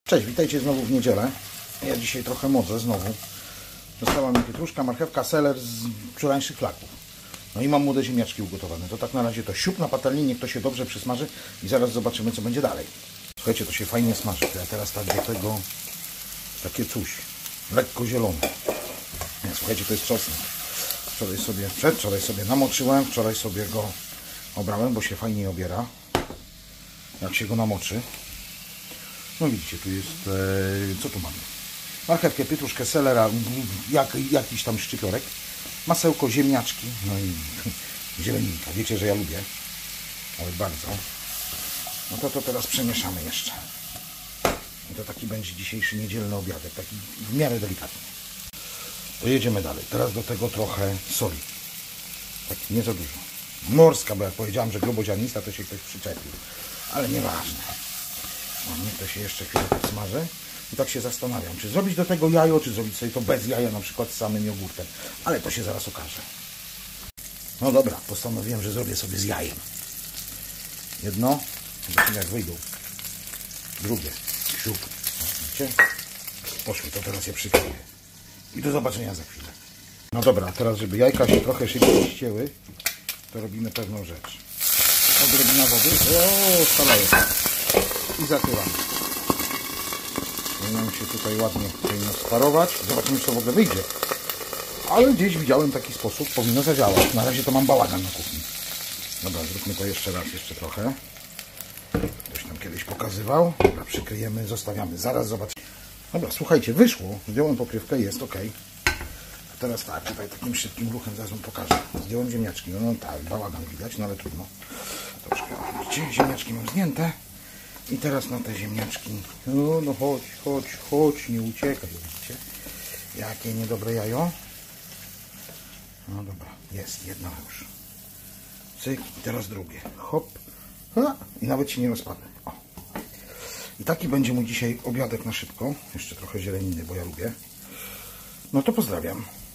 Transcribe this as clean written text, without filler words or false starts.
Cześć, witajcie znowu w niedzielę. Ja dzisiaj trochę modzę znowu. Została mi pietruszka, marchewka, seler z wczorajszych flaków. No i mam młode ziemniaczki ugotowane. To tak na razie to siup na patelni, niech to się dobrze przysmaży i zaraz zobaczymy, co będzie dalej. Słuchajcie, to się fajnie smaży. Ja teraz tak do tego takie coś lekko zielone. Nie, słuchajcie, to jest czosnek. Przedwczoraj sobie namoczyłem, wczoraj sobie go obrałem, bo się fajnie obiera, jak się go namoczy. No widzicie, tu jest, co tu mamy? Marchewkę, pietruszkę, selera, jakiś tam szczypiorek, masełko, ziemniaczki, no i zieleninka. Wiecie, że ja lubię, ale bardzo. No to teraz przemieszamy jeszcze. I to taki będzie dzisiejszy niedzielny obiadek, taki w miarę delikatny. To jedziemy dalej. Teraz do tego trochę soli. Tak nie za dużo. Morska, bo jak powiedziałem, że gruboziarnista, to się ktoś przyczepił. Ale nieważne. No, niech to się jeszcze chwilę podsmaży. I tak się zastanawiam, czy zrobić do tego jajo, czy zrobić sobie to bez jaja, na przykład z samym jogurtem. Ale to się zaraz okaże. No dobra, postanowiłem, że zrobię sobie z jajem. Jedno, zobaczymy jak wyjdą. Drugie, siup. Widzicie? Poszły, to teraz je przykryję. I do zobaczenia za chwilę. No dobra, teraz żeby jajka się trochę szybciej ścięły, to robimy pewną rzecz. Odrobina wody. O, szaleje. I zatyramy. Powinien się tutaj ładnie sparować. Zobaczymy, co w ogóle wyjdzie. Ale gdzieś widziałem taki sposób, powinno zadziałać. Na razie to mam bałagan na kuchni. Dobra, zróbmy to jeszcze raz, jeszcze trochę. Ktoś nam kiedyś pokazywał. Dobra, przykryjemy, zostawiamy. Zaraz zobaczymy. Dobra, słuchajcie, wyszło. Zdjąłem pokrywkę, jest ok. Teraz tak, tutaj takim szybkim ruchem zaraz wam pokażę. Zdjąłem ziemniaczki. No tak, bałagan widać, no ale trudno. Troszkę, widzicie, ziemniaczki mam zdjęte. I teraz na te ziemniaczki. No chodź, nie uciekaj, widzicie? Jakie niedobre jajo. No dobra, jest jedno już. Cyk, i teraz drugie. Hop. I nawet się nie rozpadnę. O. I taki będzie mój dzisiaj obiadek na szybko. Jeszcze trochę zieleniny, bo ja lubię. No to pozdrawiam.